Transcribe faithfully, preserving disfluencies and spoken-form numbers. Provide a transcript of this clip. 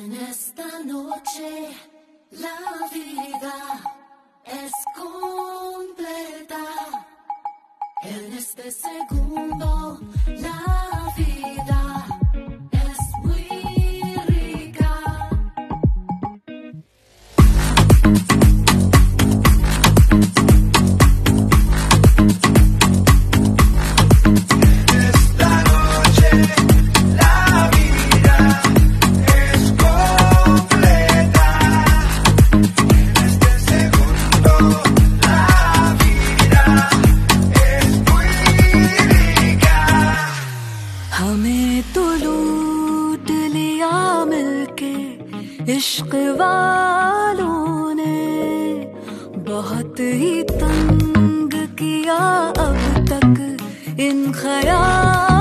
En esta noche la vida es completa. En este segundo la vida es muy rica. हमें तो लूट लिया मिलके इश्क वालों ने, बहुत ही तंग किया अब तक इन ख्याल